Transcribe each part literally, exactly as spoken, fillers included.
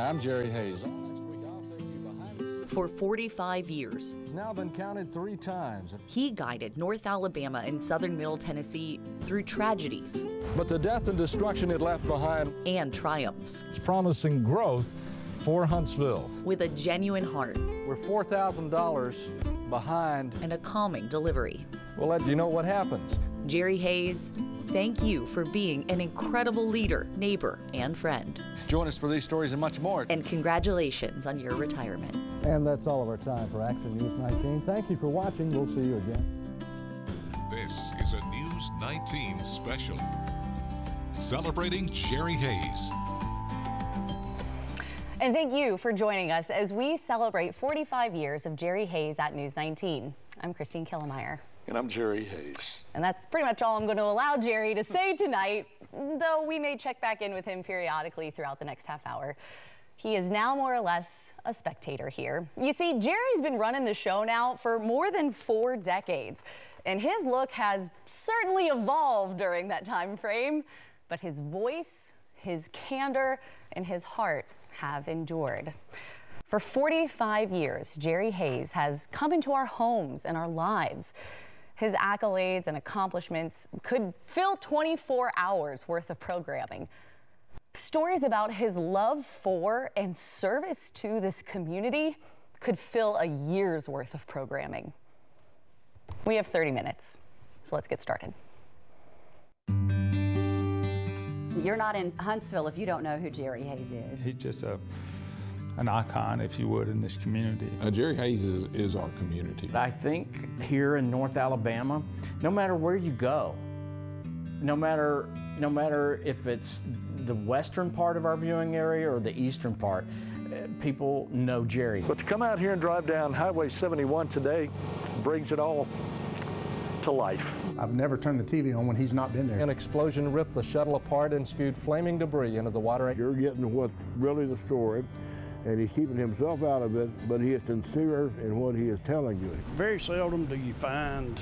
I'm Jerry Hayes. Next week, I'll take you behind the scenes. For forty-five years, It's now been counted three times. he guided North Alabama and southern Middle Tennessee through tragedies But the death and destruction it left behind and triumphs. is promising growth for Huntsville. With a genuine heart We're four thousand dollars behind. and a calming delivery. We'll let you know what happens. Jerry Hayes, thank you for being an incredible leader, neighbor, and friend. Join us for these stories and much more. And congratulations on your retirement. And that's all of our time for Action News nineteen. Thank you for watching. We'll see you again. This is a News nineteen special, celebrating Jerry Hayes. And thank you for joining us as we celebrate forty-five years of Jerry Hayes at News nineteen. I'm Christine Killemeyer. And I'm Jerry Hayes. And that's pretty much all I'm going to allow Jerry to say tonight, though we may check back in with him periodically throughout the next half hour. He is now more or less a spectator here. You see, Jerry's been running the show now for more than four decades, and his look has certainly evolved during that time frame, but his voice, his candor, and his heart have endured. For forty-five years, Jerry Hayes has come into our homes and our lives. His accolades and accomplishments could fill twenty-four hours worth of programming. Stories about his love for and service to this community could fill a year's worth of programming. We have thirty minutes, so let's get started. You're not in Huntsville if you don't know who Jerry Hayes is. He's just a, an icon, if you would, in this community. Uh, Jerry Hayes is, is our community. I think here in North Alabama, no matter where you go, no matter, no matter if it's the western part of our viewing area or the eastern part, uh, people know Jerry. But to come out here and drive down Highway seventy-one today brings it all to life. I've never turned the T V on when he's not been there. An explosion ripped the shuttle apart and spewed flaming debris into the water. You're getting what's really the story, and he's keeping himself out of it, but he is sincere in what he is telling you. Very seldom do you find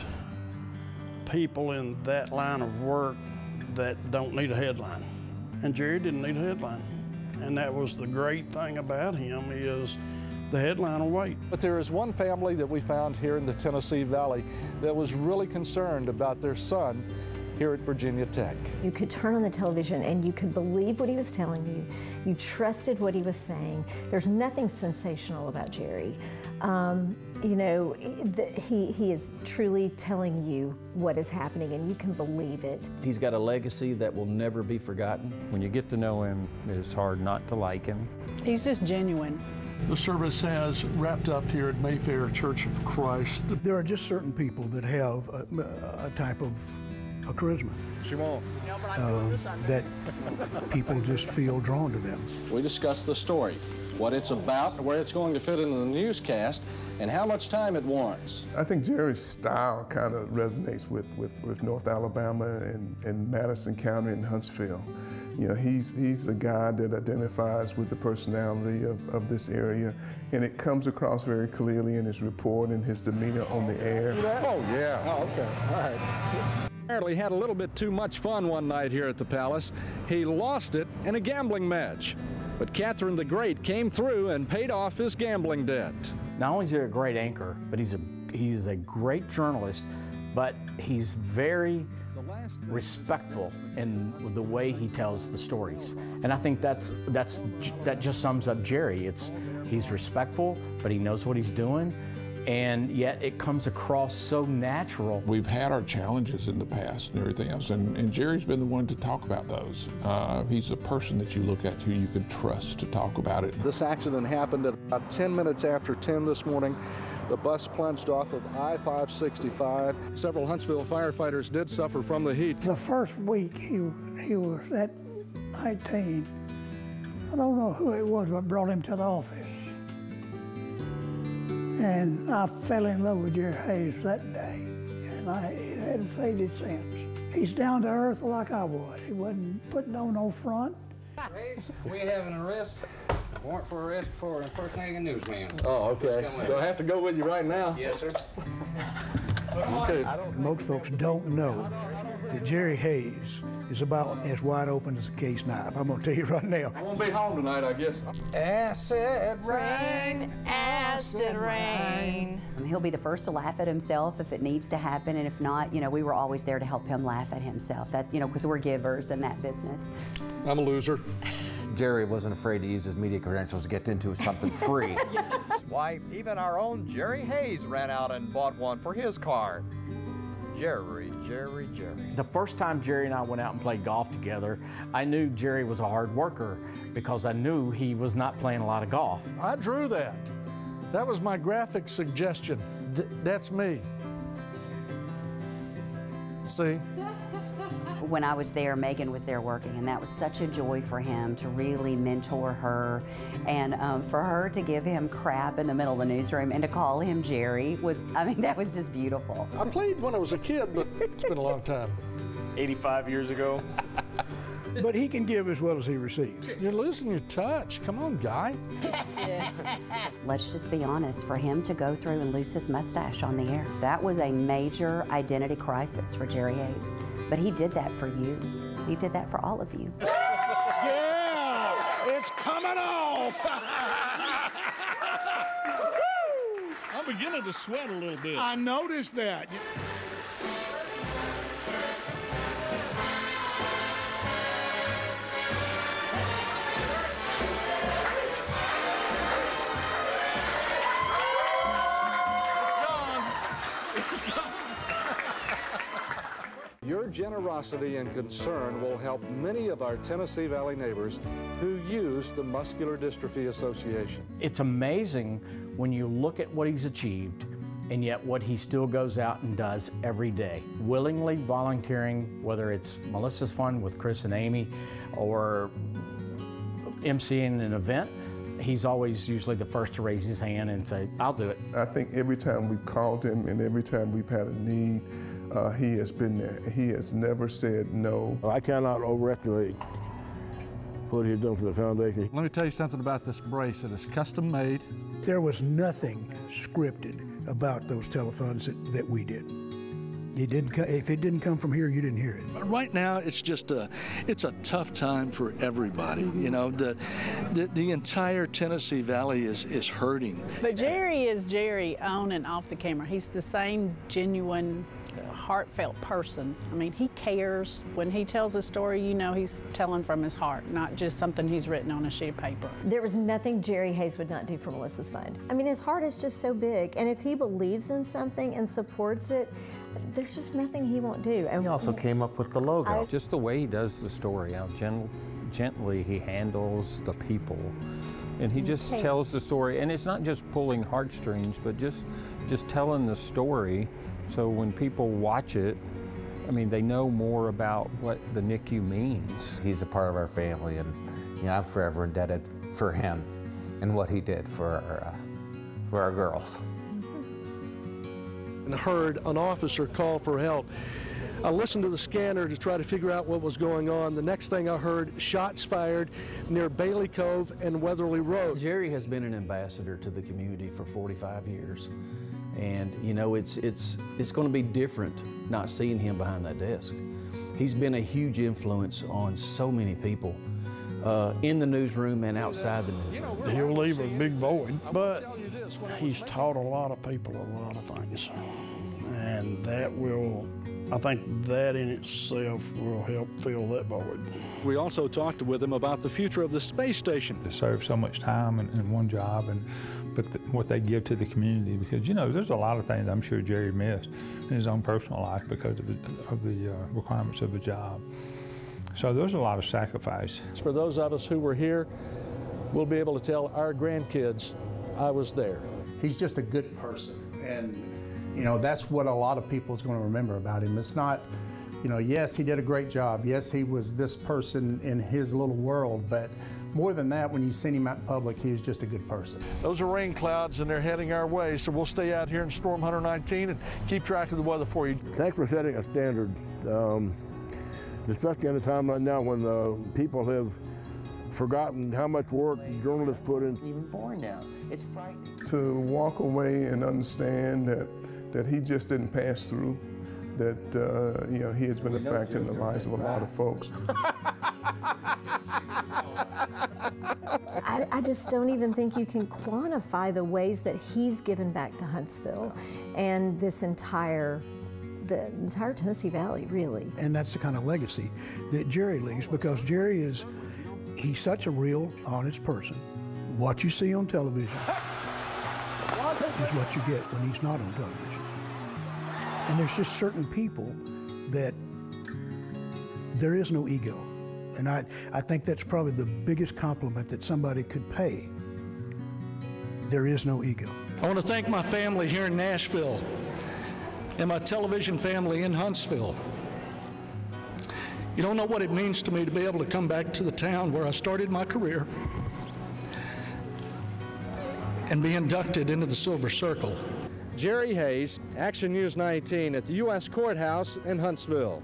people in that line of work that don't need a headline. And Jerry didn't need a headline. And that was the great thing about him is the headline will wait. But there is one family that we found here in the Tennessee Valley that was really concerned about their son here at Virginia Tech. You could turn on the television and you could believe what he was telling you. You trusted what he was saying. There's nothing sensational about Jerry. Um, you know, the, he, he is truly telling you what is happening and you can believe it. He's got a legacy that will never be forgotten. When you get to know him, it's hard not to like him. He's just genuine. The service has wrapped up here at Mayfair Church of Christ. There are just certain people that have a, a type of a charisma. She won't. Uh, that people just feel drawn to them. We discussed the story, what it's about, where it's going to fit into the newscast, and how much time it warrants. I think Jerry's style kind of resonates with, with, with North Alabama and, and Madison County and Huntsville. You know, he's, he's a guy that identifies with the personality of, of this area, and it comes across very clearly in his report and his demeanor on the air. Oh, yeah. Oh, okay. All right. Apparently had a little bit too much fun one night here at the Palace. He lost it in a gambling match. But Catherine the Great came through and paid off his gambling debt. Not only is he a great anchor, but he's a, he's a great journalist, but he's very respectful in the way he tells the stories. And I think that's, that's, that just sums up Jerry. It's, he's respectful, but he knows what he's doing. And yet it comes across so natural. We've had our challenges in the past and everything else, and, and Jerry's been the one to talk about those. Uh, he's the person that you look at who you can trust to talk about it. This accident happened at about ten minutes after ten this morning. The bus plunged off of I five sixty-five. Several Huntsville firefighters did suffer from the heat. The first week he, he was at nineteen. I don't know who it was that brought him to the office. And I fell in love with Jerry Hayes that day, and I, it hadn't faded since. He's down to earth like I was. He wasn't putting on no front. Hayes, we have an arrest, warrant for arrest for impersonating a newsman. Oh, okay. Do I have to go with you right now? Yes, sir. Okay. Most folks don't know that Jerry Hayes is about as wide open as a case knife. I'm gonna tell you right now. I won't be home tonight, I guess. Acid rain, acid rain. He'll be the first to laugh at himself if it needs to happen, and if not, you know, we were always there to help him laugh at himself. That, you know, because we're givers in that business. I'm a loser. Jerry wasn't afraid to use his media credentials to get into something free. Why, even our own Jerry Hayes ran out and bought one for his car. Jerry, Jerry, Jerry. The first time Jerry and I went out and played golf together, I knew Jerry was a hard worker because I knew he was not playing a lot of golf. I drew that. That was my graphic suggestion. Th that's me. See? When I was there, Megan was there working, and that was such a joy for him to really mentor her, and um, for her to give him crap in the middle of the newsroom and to call him Jerry was, I mean, that was just beautiful. I played when I was a kid, but it's been a long time. eighty-five years ago. But he can give as well as he receives. You're losing your touch. Come on, guy. Let's just be honest, for him to go through and lose his mustache on the air, that was a major identity crisis for Jerry Hayes. But he did that for you. He did that for all of you. Yeah! It's coming off! I'm beginning to sweat a little bit. I noticed that. Your generosity and concern will help many of our Tennessee Valley neighbors who use the Muscular Dystrophy Association. It's amazing when you look at what he's achieved and yet what he still goes out and does every day. Willingly volunteering, whether it's Melissa's Fund with Chris and Amy or emceeing an event, he's always usually the first to raise his hand and say, I'll do it. I think every time we've called him and every time we've had a need, Uh, he has been there. He has never said no. I cannot overestimate what he's done for the foundation. Let me tell you something about this bracelet. It's custom made. There was nothing scripted about those telethons that, that we did. It didn't. If it didn't come from here, you didn't hear it. Right now, it's just a, it's a tough time for everybody. You know, the, the, the entire Tennessee Valley is, is hurting. But Jerry is Jerry on and off the camera. He's the same genuine, heartfelt person. I mean, he cares. When he tells a story, you know he's telling from his heart, not just something he's written on a sheet of paper. There was nothing Jerry Hayes would not do for Melissa's Fund. I mean, his heart is just so big, and if he believes in something and supports it, there's just nothing he won't do. And he also came up with the logo. I, just the way he does the story, how gentle, gently he handles the people. And he just Okay. tells the story, and it's not just pulling heartstrings, but just, just telling the story. So when people watch it, I mean, they know more about what the N I C U means. He's a part of our family, and you know, I'm forever indebted for him and what he did for our, uh, for our girls. And heard an officer call for help. I listened to the scanner to try to figure out what was going on. The next thing I heard, shots fired near Bailey Cove and Weatherly Road. Jerry has been an ambassador to the community for forty-five years. And you know, it's, it's, it's going to be different not seeing him behind that desk. He's been a huge influence on so many people uh, in the newsroom and outside the newsroom. He'll leave a big void, but he's taught a lot of people a lot of things. And that will, I think that in itself will help fill that void. We also talked with him about the future of the space station. To serve so much time in, in one job, and but the, what they give to the community, because you know there's a lot of things I'm sure Jerry missed in his own personal life because of the, of the uh, requirements of the job. So there's a lot of sacrifice. For those of us who were here, we'll be able to tell our grandkids, I was there. He's just a good person, and you know that's what a lot of people is going to remember about him. It's not, you know, yes, he did a great job. Yes, he was this person in his little world, but more than that, when you seen him out in public, he was just a good person. Those are rain clouds, and they're heading our way, so we'll stay out here in Storm one nineteen and keep track of the weather for you. Thanks for setting a standard, um, especially in a time like now when uh, people have forgotten how much work journalists put in. Even born now. It's frightening. To walk away and understand that, that he just didn't pass through, that uh, you know, he has been a factor in the lives of a lot of folks. I, I just don't even think you can quantify the ways that he's given back to Huntsville and this entire, the entire Tennessee Valley, really. And that's the kind of legacy that Jerry leaves, because Jerry is, he's such a real, honest person. What you see on television is what you get when he's not on television. And there's just certain people that there is no ego. And I, I think that's probably the biggest compliment that somebody could pay. There is no ego. I want to thank my family here in Nashville and my television family in Huntsville. You don't know what it means to me to be able to come back to the town where I started my career and be inducted into the Silver Circle. Jerry Hayes, Action News nineteen at the U S Courthouse in Huntsville.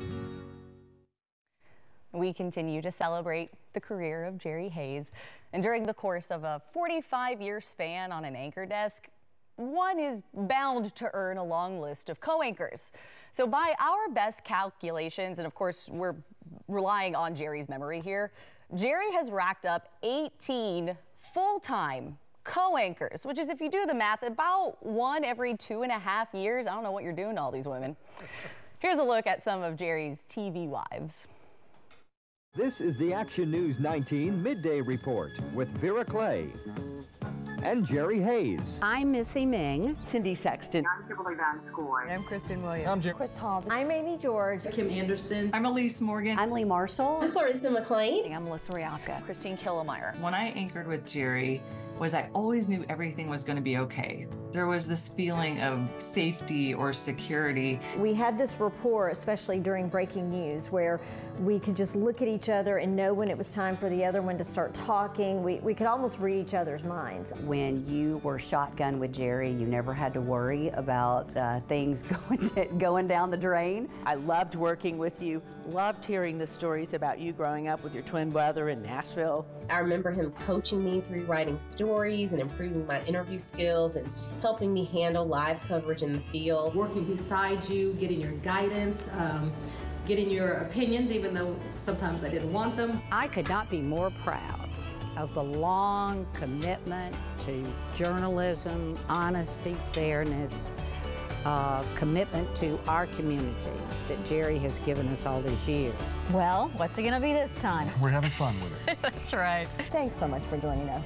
We continue to celebrate the career of Jerry Hayes. And during the course of a forty-five year span on an anchor desk, one is bound to earn a long list of co-anchors. So by our best calculations, and of course we're relying on Jerry's memory here, Jerry has racked up eighteen full-time co-anchors, which is, if you do the math, about one every two and a half years. I don't know what you're doing to all these women. Here's a look at some of Jerry's T V wives. This is the Action News nineteen Midday Report with Vera Clay and Jerry Hayes. I'm Missy Ming. Cindy Sexton. I'm Kimberly Van Scoy. I'm Kristen Williams. I'm Jim. Chris Hall. I'm Amy George. Kim Anderson. I'm Elise Morgan. I'm Lee Marshall. I'm Clarissa McLean. I'm Melissa Rialka. Christine Killemeyer. When I anchored with Jerry, was I always knew everything was going to be okay. There was this feeling of safety or security. We had this rapport, especially during breaking news, where we could just look at each other and know when it was time for the other one to start talking. We, we could almost read each other's minds. When you were shotgun with Jerry, you never had to worry about uh, things going, going down the drain. I loved working with you, loved hearing the stories about you growing up with your twin brother in Nashville. I remember him coaching me through writing stories and improving my interview skills and helping me handle live coverage in the field. Working beside you, getting your guidance, um, getting your opinions, even though sometimes I didn't want them. I could not be more proud of the long commitment to journalism, honesty, fairness, uh, commitment to our community that Jerry has given us all these years. Well, what's it going to be this time? We're having fun with it. That's right. Thanks so much for joining us.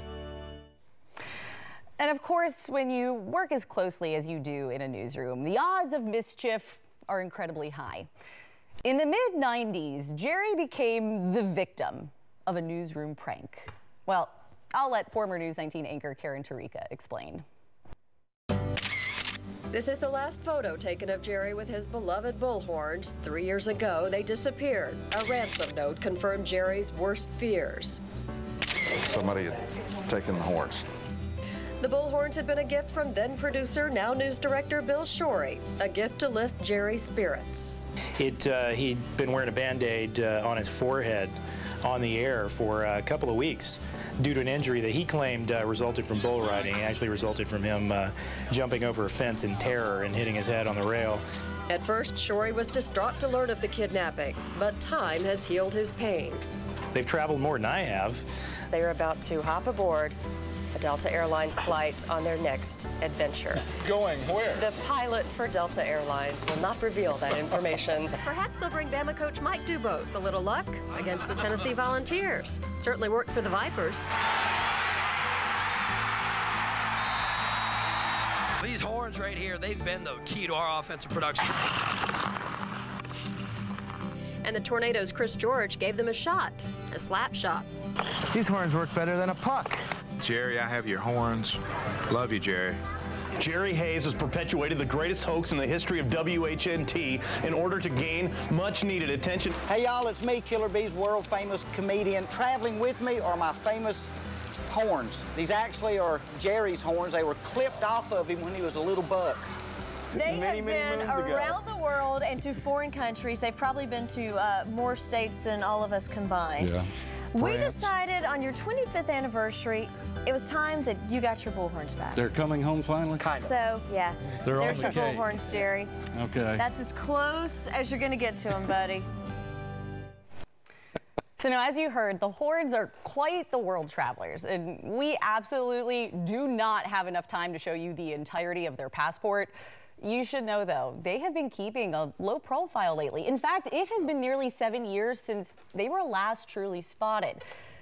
And of course, when you work as closely as you do in a newsroom, the odds of mischief are incredibly high. In the mid nineties, Jerry became the victim of a newsroom prank. Well, I'll let former News nineteen anchor Karen Tarica explain. This is the last photo taken of Jerry with his beloved bullhorns. Three years ago, they disappeared. A ransom note confirmed Jerry's worst fears. Somebody had taken the horns. The bullhorns had been a gift from then producer, now news director Bill Shorey, a gift to lift Jerry's spirits. It, uh, he'd been wearing a Band-Aid uh, on his forehead on the air for a couple of weeks due to an injury that he claimed uh, resulted from bull riding. It actually resulted from him uh, jumping over a fence in terror and hitting his head on the rail. At first, Shorey was distraught to learn of the kidnapping, but time has healed his pain. They've traveled more than I have. They are about to hop aboard a Delta Airlines flight on their next adventure. Going where? The pilot for Delta Airlines will not reveal that information. Perhaps they'll bring Bama coach Mike Dubose a little luck against the Tennessee Volunteers. Certainly worked for the Vipers. These horns right here, they've been the key to our offensive production. And the Tornadoes' Chris George gave them a shot, a slap shot. These horns work better than a puck. Jerry, I have your horns. Love you, Jerry. Jerry Hayes has perpetuated the greatest hoax in the history of W H N T in order to gain much-needed attention. Hey, y'all, it's me, Killer Bee's world-famous comedian. Traveling with me are my famous horns. These actually are Jerry's horns. They were clipped off of him when he was a little buck. They many, have many been moons around ago. the world and to foreign countries. They've probably been to uh, more states than all of us combined. Yeah. We France. decided on your twenty-fifth anniversary, it was time that you got your bullhorns back. They're coming home finally? Kind of. So, yeah. They're There's on the your cake. bullhorns, Jerry. Okay. That's as close as you're going to get to them, buddy. So now, as you heard, the horns are quite the world travelers, and we absolutely do not have enough time to show you the entirety of their passport. You should know, though, they have been keeping a low profile lately. In fact, it has been nearly seven years since they were last truly spotted.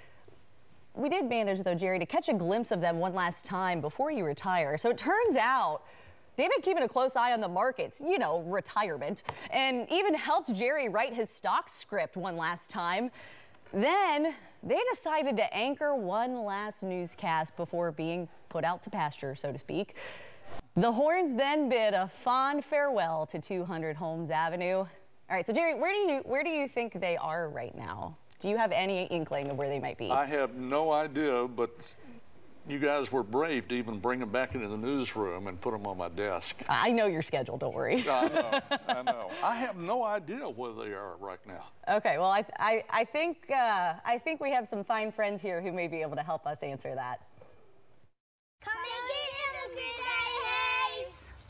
We did manage, though, Jerry, to catch a glimpse of them one last time before you retire. So it turns out they've been keeping a close eye on the markets, you know, retirement, and even helped Jerry write his stock script one last time. Then they decided to anchor one last newscast before being put out to pasture, so to speak. The horns then bid a fond farewell to two hundred Holmes Avenue. All right, so Jerry, where do you where do you think they are right now? Do you have any inkling of where they might be? I have no idea, but you guys were brave to even bring them back into the newsroom and put them on my desk. I know your schedule, don't worry. I know, I know. I have no idea where they are right now. Okay, well, I, I, I, think, uh, I think we have some fine friends here who may be able to help us answer that. Come and get in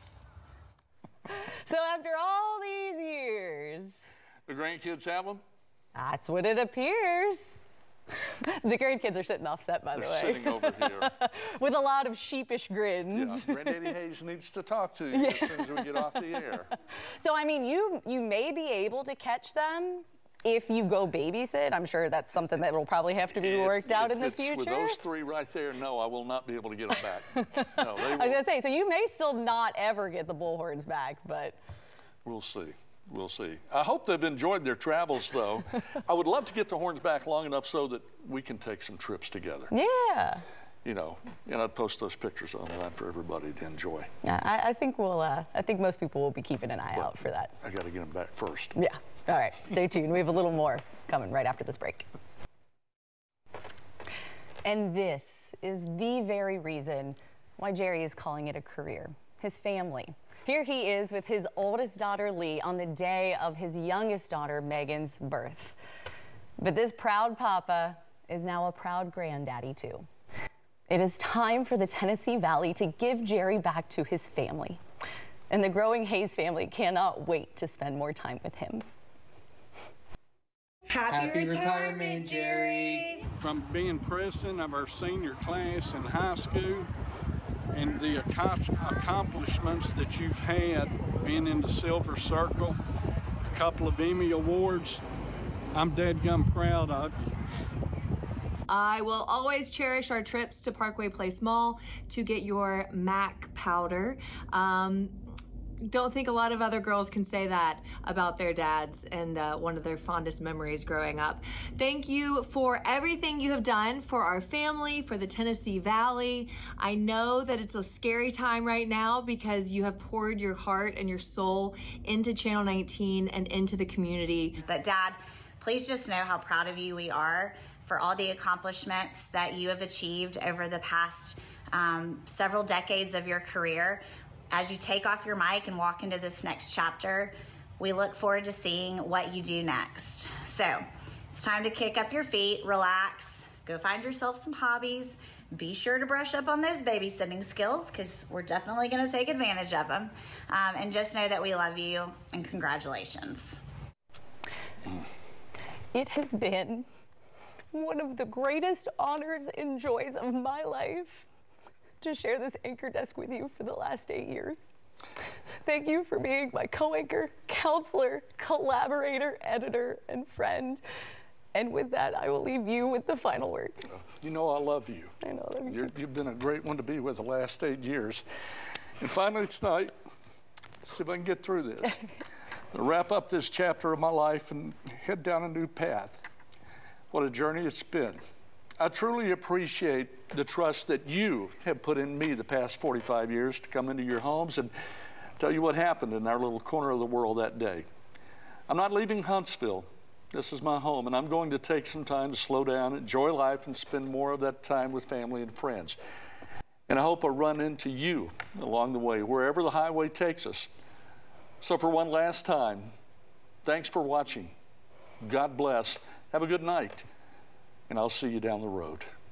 the Hayes. So after all these years... The grandkids have them? That's what it appears. The grandkids are sitting offset, by They're the way. sitting over here. With a lot of sheepish grins. Yeah, Granddaddy Hayes needs to talk to you Yeah. as soon as we get off the air. So, I mean, you, you may be able to catch them if you go babysit. I'm sure that's something that will probably have to be worked If- out if in the it's future. With those three right there, no, I will not be able to get them back. No, they I was will. going to say, so you may still not ever get the bullhorns back, but... We'll see. We'll see. I hope they've enjoyed their travels, though. I would love to get the horns back long enough so that we can take some trips together. Yeah. You know, and I'd post those pictures online for everybody to enjoy. Yeah, I, I think we'll. Uh, I think most people will be keeping an eye out for that. I got to get them back first. Yeah. All right. Stay tuned. We have a little more coming right after this break. And this is the very reason why Jerry is calling it a career. His family. Here he is with his oldest daughter, Lee, on the day of his youngest daughter, Megan's birth. But this proud papa is now a proud granddaddy, too. It is time for the Tennessee Valley to give Jerry back to his family. And the growing Hayes family cannot wait to spend more time with him. Happy, Happy retirement, retirement, Jerry. From being president of our senior class in high school and the accomplishments that you've had, being in the Silver Circle, a couple of Emmy Awards, I'm dadgum proud of you. I will always cherish our trips to Parkway Place Mall to get your Mac powder. Um, don't think a lot of other girls can say that about their dads, and uh, one of their fondest memories growing up. Thank you for everything you have done for our family, for the Tennessee Valley. I know that it's a scary time right now because you have poured your heart and your soul into Channel nineteen and into the community. But Dad, please just know how proud of you we are for all the accomplishments that you have achieved over the past um, several decades of your career. As you take off your mic and walk into this next chapter, we look forward to seeing what you do next. So it's time to kick up your feet, relax, go find yourself some hobbies. Be sure to brush up on those babysitting skills because we're definitely going to take advantage of them. Um, and just know that we love you and congratulations. It has been one of the greatest honors and joys of my life to share this anchor desk with you for the last eight years. Thank you for being my co-anchor, counselor, collaborator, editor, and friend. And with that, I will leave you with the final word. You know I love you. I know, I love you. You're, you've been a great one to be with the last eight years. And finally tonight, see if I can get through this. I'll wrap up this chapter of my life and head down a new path. What a journey it's been. I truly appreciate the trust that you have put in me the past forty-five years to come into your homes and tell you what happened in our little corner of the world that day. I'm not leaving Huntsville. This is my home, and I'm going to take some time to slow down, enjoy life, and spend more of that time with family and friends. And I hope I run into you along the way, wherever the highway takes us. So for one last time, thanks for watching. God bless. Have a good night. and I'll see you down the road.